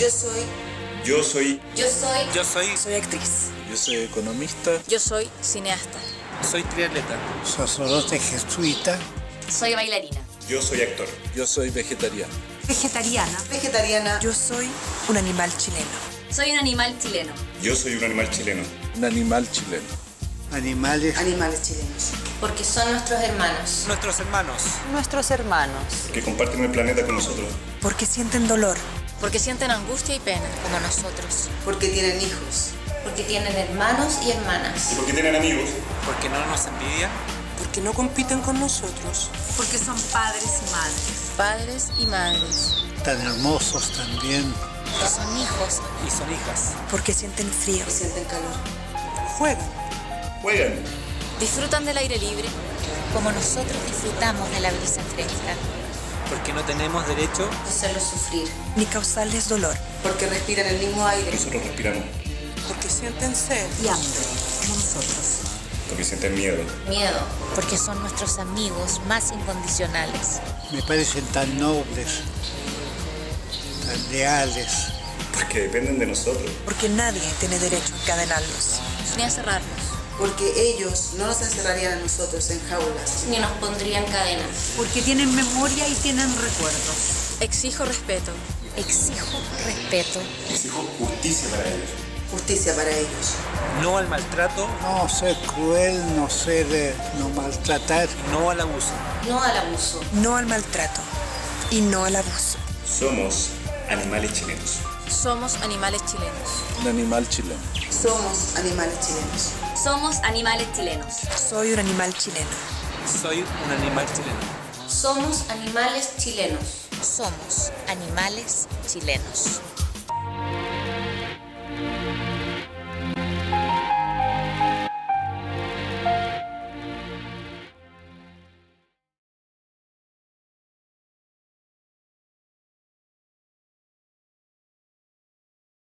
Yo soy. Yo soy. Yo soy. Yo soy. Soy actriz. Yo soy economista. Yo soy cineasta. Soy triatleta. Sacerdote jesuita. Soy bailarina. Yo soy actor. Yo soy vegetariano. Vegetariana. Vegetariana. Yo soy un animal chileno. Soy un animal chileno. Yo soy un animal chileno. Un animal chileno. Animales chilenos. Porque son nuestros hermanos. Nuestros hermanos. Nuestros hermanos. Que comparten el planeta con nosotros. Porque sienten dolor. Porque sienten angustia y pena, como nosotros. Porque tienen hijos. Porque tienen hermanos y hermanas. Y porque tienen amigos. Porque no nos envidian. Porque no compiten con nosotros. Porque son padres y madres. Padres y madres. Tan hermosos también. Que son hijos. Y son hijas. Porque sienten frío. Y sienten calor. Juegan. Juegan. Disfrutan del aire libre. Como nosotros disfrutamos de la brisa fresca. Porque no tenemos derecho De hacerlos sufrir. Ni causarles dolor. Porque respiran el mismo aire. Nosotros respiramos. Porque sienten sed. Y hambre, como nosotros. Porque sienten miedo. Miedo. Porque son nuestros amigos más incondicionales. Me parecen tan nobles, tan leales. Porque dependen de nosotros. Porque nadie tiene derecho a encadenarlos. Ni a cerrarnos. Porque ellos no nos encerrarían a nosotros en jaulas. Ni nos pondrían cadenas. Porque tienen memoria y tienen recuerdos. Exijo respeto. Exijo respeto. Exijo justicia para ellos. Justicia para ellos. no al maltrato, No ser cruel, no maltratar. no al abuso. No al abuso. No al maltrato. Y no al abuso. Somos animales chilenos. Somos animales chilenos. Un animal chileno. Somos animales chilenos. Somos animales chilenos. Soy un animal chileno. Soy un animal chileno. Somos animales chilenos. Somos animales chilenos.